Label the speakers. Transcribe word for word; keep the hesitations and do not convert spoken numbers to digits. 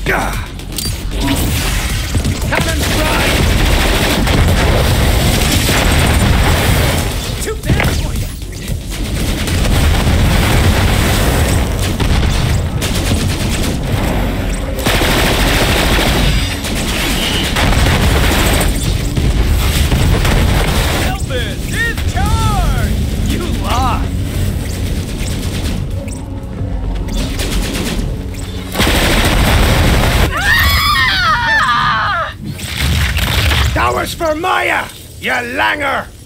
Speaker 1: Cannon strike! Too bad for you! Elvis is charged! You lost! That was for Maya, you langer!